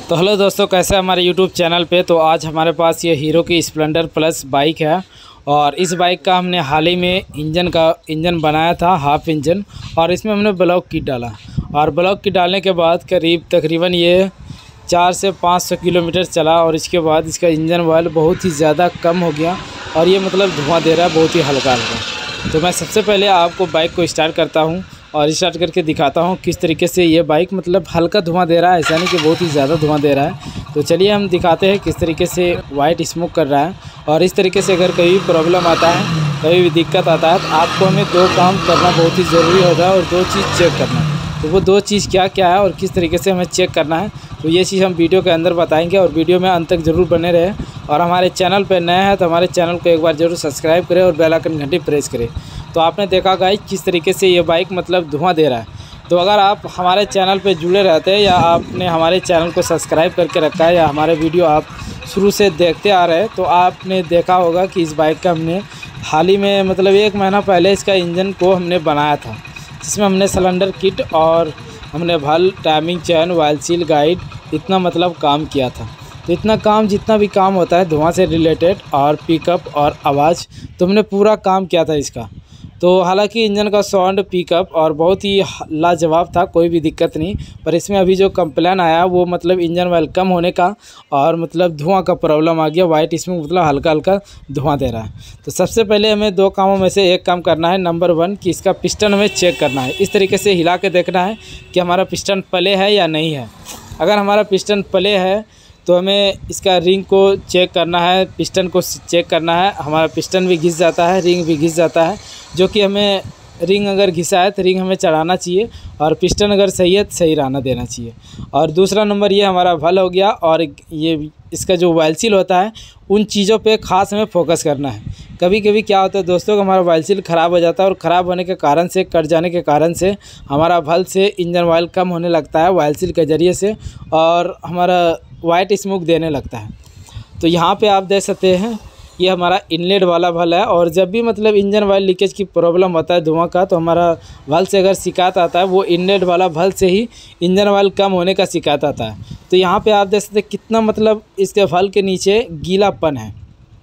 तो हेलो दोस्तों, कैसे हमारे यूट्यूब चैनल पे। तो आज हमारे पास ये हीरो की स्प्लेंडर प्लस बाइक है और इस बाइक का हमने हाल ही में इंजन बनाया था, हाफ इंजन, और इसमें हमने ब्लॉक किट डाला। और ब्लॉक किट डालने के बाद तकरीबन ये 400 से 500 किलोमीटर चला और इसके बाद इसका इंजन ऑयल बहुत ही ज़्यादा कम हो गया और ये मतलब धुआं दे रहा है, बहुत ही हल्का हल्का। तो मैं सबसे पहले आपको बाइक को स्टार्ट करता हूँ और स्टार्ट करके दिखाता हूँ किस तरीके से ये बाइक मतलब हल्का धुआं दे रहा है, ऐसा नहीं कि बहुत ही ज़्यादा धुआं दे रहा है। तो चलिए हम दिखाते हैं किस तरीके से वाइट स्मोक कर रहा है। और इस तरीके से अगर कभी प्रॉब्लम आता है, कभी भी दिक्कत आता है, तो आपको हमें दो काम करना बहुत ही ज़रूरी होता है और दो चीज़ चेक करना है। तो वो दो चीज़ क्या क्या है और किस तरीके से हमें चेक करना है, तो ये चीज़ हम वीडियो के अंदर बताएंगे और वीडियो में अंत तक ज़रूर बने रहे। और हमारे चैनल पर नए हैं तो हमारे चैनल को एक बार ज़रूर सब्सक्राइब करें और बेल आइकन घंटी प्रेस करें। तो आपने देखा गाइस किस तरीके से ये बाइक मतलब धुआं दे रहा है। तो अगर आप हमारे चैनल पे जुड़े रहते हैं या आपने हमारे चैनल को सब्सक्राइब करके रखा है या हमारे वीडियो आप शुरू से देखते आ रहे हैं, तो आपने देखा होगा कि इस बाइक का हमने हाल ही में मतलब 1 महीना पहले इसका इंजन को हमने बनाया था, जिसमें हमने सिलेंडर किट और हमने भल, timing chain, oil seal, guide, इतना मतलब काम किया था। तो इतना काम, जितना भी काम होता है धुआं से रिलेटेड और पिकअप और आवाज़, तो हमने पूरा काम किया था इसका। तो हालांकि इंजन का साउंड, पिकअप और बहुत ही लाजवाब था, कोई भी दिक्कत नहीं। पर इसमें अभी जो कंप्लेन आया वो मतलब इंजन ऑयल कम होने का और मतलब धुआं का प्रॉब्लम आ गया। वाइट इसमें मतलब हल्का हल्का धुआं दे रहा है। तो सबसे पहले हमें दो कामों में से एक काम करना है। नंबर 1 कि इसका पिस्टन हमें चेक करना है। इस तरीके से हिला के देखना है कि हमारा पिस्टन पले है या नहीं है। अगर हमारा पिस्टन पले है तो हमें इसका रिंग को चेक करना है, पिस्टन को चेक करना है। हमारा पिस्टन भी घिस जाता है, रिंग भी घिस जाता है, जो कि हमें रिंग अगर घिसा है तो रिंग हमें चढ़ाना चाहिए और पिस्टन अगर सही है तो सही रहना देना चाहिए। और दूसरा नंबर ये हमारा भल हो गया। और ये इसका जो ऑयल सील होता है उन चीज़ों पे ख़ास हमें फोकस करना है। कभी कभी क्या होता है दोस्तों कि हमारा ऑयल सील ख़राब हो जाता है और ख़राब होने के कारण से, कट जाने के कारण से हमारा भल से इंजन ऑयल कम होने लगता है ऑयल सील के ज़रिए से और हमारा वाइट स्मोक देने लगता है। तो यहाँ पे आप देख सकते हैं ये हमारा इनलेट वाला भल है। और जब भी मतलब इंजन ऑयल लीकेज की प्रॉब्लम होता है धुआं का, तो हमारा भल से अगर शिकायत आता है वो इनलेट वाला भल से ही इंजन ऑयल कम होने का शिकायत आता है। तो यहाँ पे आप देख सकते हैं कितना मतलब इसके भल के नीचे गीलापन है।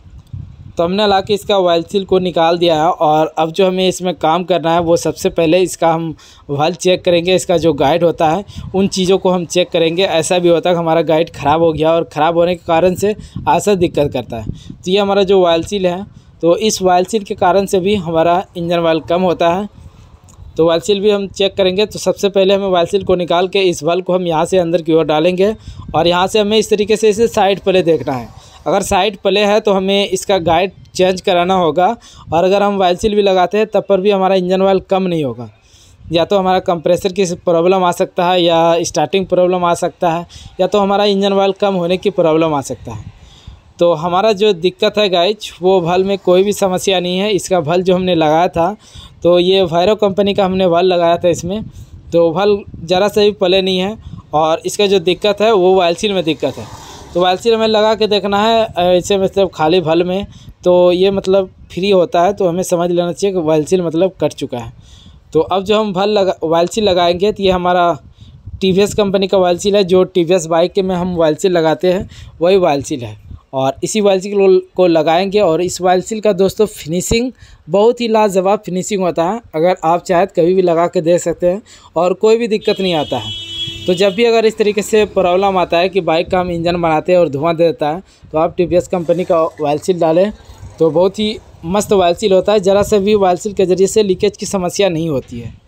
तो हमने लाके इसका ऑयल सील को निकाल दिया है। और अब जो हमें इसमें काम करना है वो सबसे पहले इसका हम वाल्व चेक करेंगे। इसका जो गाइड होता है उन चीज़ों को हम चेक करेंगे। ऐसा भी होता है कि हमारा गाइड ख़राब हो गया और ख़राब होने के कारण से ऐसा दिक्कत करता है। तो ये हमारा जो ऑयल सील है, तो इस ऑयल सील के कारण से भी हमारा इंजन ऑयल कम होता है। तो ऑयल सील भी हम चेक करेंगे। तो सबसे पहले हमें ऑयल सील को निकाल के इस बल्ब को हम यहाँ से अंदर की ओर डालेंगे और यहाँ से हमें इस तरीके से इसे साइड पले देखना है। अगर साइड पले है तो हमें इसका गाइड चेंज कराना होगा। और अगर हम ऑयल सील भी लगाते हैं तब पर भी हमारा इंजन ऑयल कम नहीं होगा। या तो हमारा कंप्रेसर की प्रॉब्लम आ सकता है, या स्टार्टिंग प्रॉब्लम आ सकता है, या तो हमारा इंजन ऑयल कम होने की प्रॉब्लम आ सकता है। तो हमारा जो दिक्कत है गाइज, वो भल में कोई भी समस्या नहीं है। इसका भल जो हमने लगाया था, तो ये वायरो कंपनी का हमने भल लगाया था इसमें, तो भल ज़रा से भी पले नहीं है। और इसका जो दिक्कत है वो ऑयल सील में दिक्कत है। तो ऑयल सील हमें लगा के देखना है ऐसे मतलब खाली भल में, तो ये मतलब फ्री होता है, तो हमें समझ लेना चाहिए कि ऑयल सील मतलब कट चुका है। तो अब जो हम ऑयल सील लगाएंगे, तो ये हमारा TVS कंपनी का ऑयल सील है। जो TVS बाइक के में हम ऑयल सील लगाते हैं वही ऑयल सील है। और इसी ऑयल सील को लगाएंगे। और इस ऑयल सील का दोस्तों फिनिशिंग बहुत ही लाजवाब फिनिशिंग होता है। अगर आप चाहें तो कभी भी लगा के देख सकते हैं और कोई भी दिक्कत नहीं आता है। तो जब भी अगर इस तरीके से प्रॉब्लम आता है कि बाइक का हम इंजन बनाते हैं और धुआं देता है, तो आप TVS कंपनी का ऑयल सील डालें, तो बहुत ही मस्त ऑयल सील होता है। ज़रा से भी ऑयल सील के ज़रिए से लीकेज की समस्या नहीं होती है।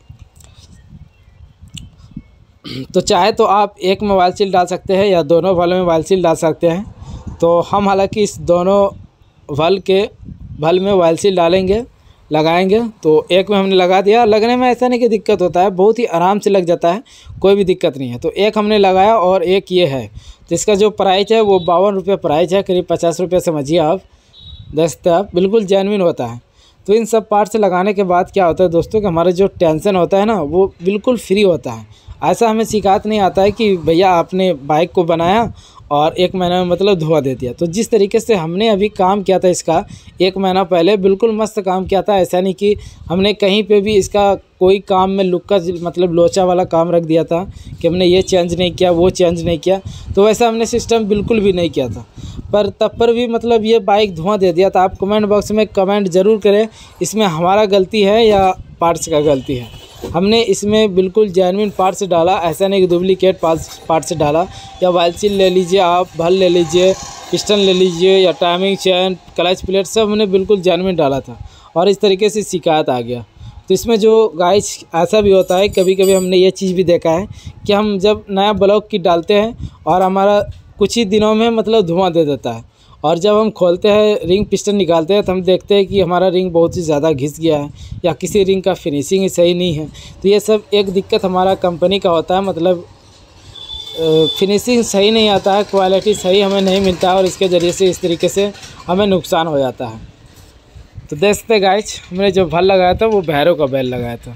तो चाहे तो आप एक में ऑयल सील डाल सकते हैं या दोनों भल में ऑयल सील डाल सकते हैं। तो हम हालांकि इस दोनों भल में ऑयल सील लगाएंगे। तो एक में हमने लगा दिया। लगने में ऐसा नहीं कि दिक्कत होता है, बहुत ही आराम से लग जाता है, कोई भी दिक्कत नहीं है। तो एक हमने लगाया और एक ये है। तो इसका जो प्राइस है वो 52 रुपये प्राइस है, करीब 50 रुपये समझिए आप। दस्तयाब बिल्कुल जेन्युइन होता है। तो इन सब पार्ट से लगाने के बाद क्या होता है दोस्तों कि हमारा जो टेंशन होता है ना, वो बिल्कुल फ्री होता है। ऐसा हमें शिकायत नहीं आता है कि भैया आपने बाइक को बनाया और 1 महीना में मतलब धुआं दे दिया। तो जिस तरीके से हमने अभी काम किया था इसका 1 महीना पहले, बिल्कुल मस्त काम किया था। ऐसा नहीं कि हमने कहीं पे भी इसका कोई काम में लुक्का मतलब लोचा वाला काम रख दिया था कि हमने ये चेंज नहीं किया, वो चेंज नहीं किया, तो वैसा हमने सिस्टम बिल्कुल भी नहीं किया था। पर तब पर भी मतलब ये बाइक धुआं दे दिया। तो आप कमेंट बॉक्स में कमेंट ज़रूर करें इसमें हमारा गलती है या पार्ट्स का गलती है। हमने इसमें बिल्कुल जेन्युइन पार्ट्स डाला, ऐसा नहीं कि डुप्लीकेट पार्ट्स डाला। या वाइल सील ले लीजिए, आप भल ले लीजिए, पिस्टन ले लीजिए, या टाइमिंग चेन, क्लच प्लेट, सब हमने बिल्कुल जेन्युइन डाला था और इस तरीके से शिकायत आ गया। तो इसमें जो गाइस ऐसा भी होता है, कभी कभी हमने ये चीज़ भी देखा है कि हम जब नया ब्लॉक किट डालते हैं और हमारा कुछ ही दिनों में मतलब धुआं दे देता है, और जब हम खोलते हैं रिंग पिस्टन निकालते हैं तो हम देखते हैं कि हमारा रिंग बहुत ही ज़्यादा घिस गया है या किसी रिंग का फिनिशिंग ही सही नहीं है। तो ये सब एक दिक्कत हमारा कंपनी का होता है, मतलब फिनिशिंग सही नहीं आता है, क्वालिटी सही हमें नहीं मिलता है और इसके ज़रिए से इस तरीके से हमें नुकसान हो जाता है। तो देख सकते गाइस, हमने जो भल लगाया था वो भैरव का बैल लगाया था।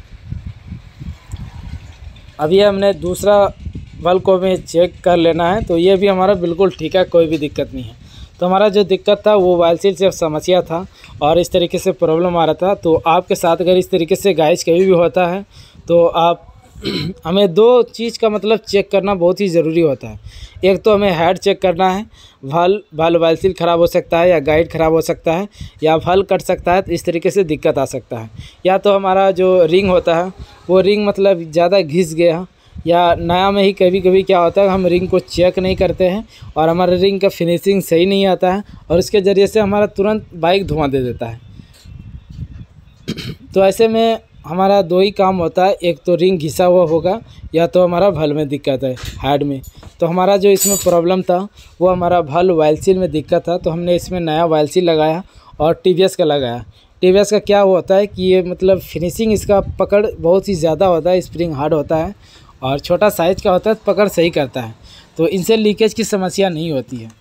अब ये हमने दूसरा बल को भी चेक कर लेना है, तो ये भी हमारा बिल्कुल ठीक है, कोई भी दिक्कत नहीं है। तो हमारा जो दिक्कत था वो वाइल सील से समस्या था और इस तरीके से प्रॉब्लम आ रहा था। तो आपके साथ अगर इस तरीके से गाइस कभी भी होता है तो आप हमें 2 चीज़ का मतलब चेक करना बहुत ही ज़रूरी होता है। एक तो हमें हेड चेक करना है, भल वाइल सील ख़राब हो सकता है या गाइड ख़राब हो सकता है या भल कट सकता है, तो इस तरीके से दिक्कत आ सकता है। या तो हमारा जो रिंग होता है वो रिंग मतलब ज़्यादा घिस गया, या नया में ही कभी कभी क्या होता है हम रिंग को चेक नहीं करते हैं और हमारा रिंग का फिनिशिंग सही नहीं आता है और इसके ज़रिए से हमारा तुरंत बाइक धुआं दे देता है। तो ऐसे में हमारा 2 ही काम होता है, एक तो रिंग घिसा हुआ होगा या तो हमारा भल में दिक्कत है हेड में। तो हमारा जो इसमें प्रॉब्लम था वो हमारा भल वाइल सील में दिक्कत था, तो हमने इसमें नया वाइल सील लगाया और TVS का लगाया। TVS का क्या होता है कि ये मतलब फिनिशिंग इसका पकड़ बहुत ही ज़्यादा होता है, स्प्रिंग हार्ड होता है और छोटा साइज़ का होता है, पकड़ सही करता है, तो इनसे लीकेज की समस्या नहीं होती है।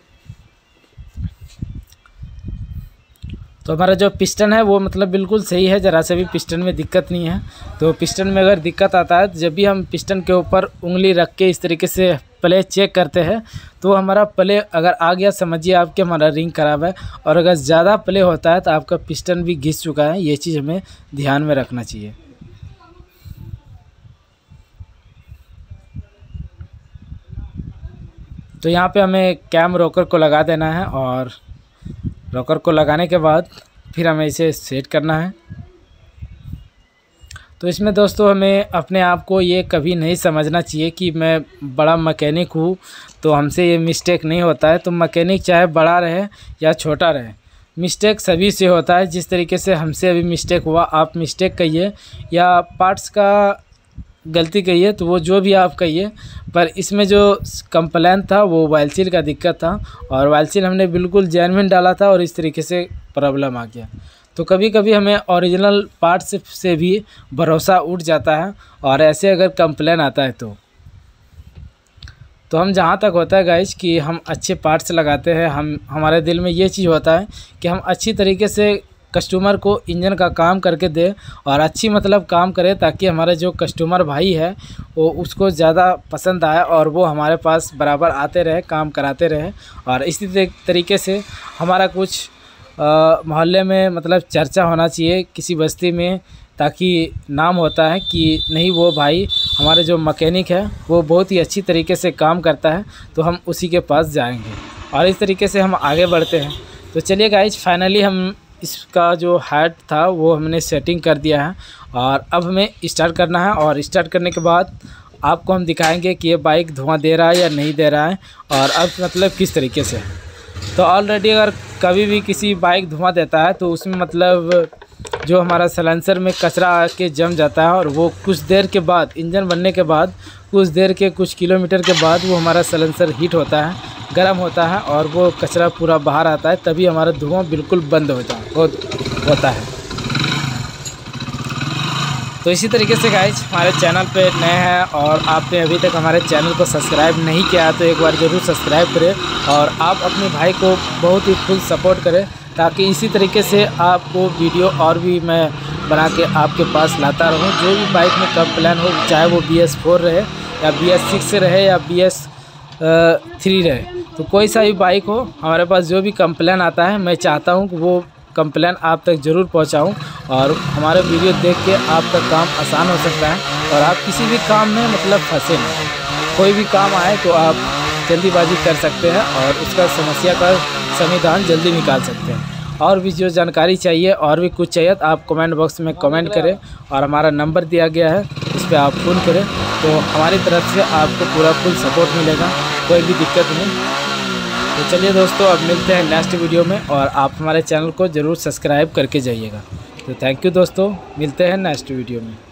तो हमारा जो पिस्टन है वो मतलब बिल्कुल सही है, ज़रा से भी पिस्टन में दिक्कत नहीं है। तो पिस्टन में अगर दिक्कत आता है तो जब भी हम पिस्टन के ऊपर उंगली रख के इस तरीके से प्ले चेक करते हैं तो हमारा प्ले अगर आ गया समझिए आपके हमारा रिंग ख़राब है, और अगर ज़्यादा प्ले होता है तो आपका पिस्टन भी घिस चुका है। ये चीज़ हमें ध्यान में रखना चाहिए। तो यहाँ पे हमें कैम रोकर को लगा देना है और रोकर को लगाने के बाद फिर हमें इसे सेट करना है। तो इसमें दोस्तों हमें अपने आप को ये कभी नहीं समझना चाहिए कि मैं बड़ा मैकेनिक हूँ तो हमसे ये मिस्टेक नहीं होता है। तो मैकेनिक चाहे बड़ा रहे या छोटा रहे, मिस्टेक सभी से होता है। जिस तरीके से हमसे अभी मिस्टेक हुआ, आप मिस्टेक कहिए या पार्ट्स का गलती कहिए, तो वो जो भी आप कहिए, पर इसमें जो कंप्लेंट था वो वाइल सील का दिक्कत था और वाइल सील हमने बिल्कुल जेन्युइन डाला था और इस तरीके से प्रॉब्लम आ गया। तो कभी कभी हमें ओरिजिनल पार्ट्स से भी भरोसा उठ जाता है और ऐसे अगर कंप्लेन आता है तो हम जहाँ तक होता है गाइस कि हम अच्छे पार्ट्स लगाते हैं। हमारे दिल में ये चीज़ होता है कि हम अच्छी तरीके से कस्टमर को इंजन का काम करके दे और अच्छी मतलब काम करे, ताकि हमारे जो कस्टमर भाई है वो उसको ज़्यादा पसंद आए और वो हमारे पास बराबर आते रहे, काम कराते रहे। और इसी तरीके से हमारा कुछ मोहल्ले में मतलब चर्चा होना चाहिए किसी बस्ती में, ताकि नाम होता है कि नहीं वो भाई हमारे जो मैकेनिक है वो बहुत ही अच्छी तरीके से काम करता है, तो हम उसी के पास जाएंगे और इस तरीके से हम आगे बढ़ते हैं। तो चलिए गाइज, फाइनली हम इसका जो हेड था वो हमने सेटिंग कर दिया है और अब हमें स्टार्ट करना है और स्टार्ट करने के बाद आपको हम दिखाएंगे कि ये बाइक धुआं दे रहा है या नहीं दे रहा है और अब मतलब किस तरीके से। तो ऑलरेडी अगर कभी भी किसी बाइक धुआं देता है तो उसमें मतलब जो हमारा सलेंसर में कचरा आके जम जाता है और वो कुछ देर के बाद, इंजन बनने के बाद कुछ किलोमीटर के बाद वो हमारा सलेंसर हीट होता है, गर्म होता है और वो कचरा पूरा बाहर आता है, तभी हमारा धुआं बिल्कुल बंद होता है। तो इसी तरीके से गाइज हमारे चैनल पे नए हैं और आपने अभी तक हमारे चैनल को सब्सक्राइब नहीं किया तो एक बार ज़रूर सब्सक्राइब करें और आप अपने भाई को बहुत ही फुल सपोर्ट करें, ताकि इसी तरीके से आपको वीडियो और भी मैं बना के आपके पास लाता रहूँ। जो भी बाइक में कंप्लेन हो, चाहे वो BS4 रहे या BS6 रहे या BS3 रहे, तो कोई सा भी बाइक हो, हमारे पास जो भी कंप्लेन आता है मैं चाहता हूँ कि वो कंप्लेन आप तक ज़रूर पहुँचाऊँ और हमारे वीडियो देख के आपका काम आसान हो सकता है और आप किसी भी काम में मतलब फंसे नहीं। कोई भी काम आए तो आप जल्दीबाजी कर सकते हैं और उसका समस्या का समाधान जल्दी निकाल सकते हैं। और भी जो जानकारी चाहिए और भी कुछ चाहिए तो आप कमेंट बॉक्स में कमेंट करें और हमारा नंबर दिया गया है, उस पर आप फ़ोन करें तो हमारी तरफ से आपको पूरा फुल सपोर्ट मिलेगा, कोई भी दिक्कत नहीं। तो चलिए दोस्तों, अब मिलते हैं नेक्स्ट वीडियो में और आप हमारे चैनल को ज़रूर सब्सक्राइब करके जाइएगा। तो थैंक यू दोस्तों, मिलते हैं नेक्स्ट वीडियो में।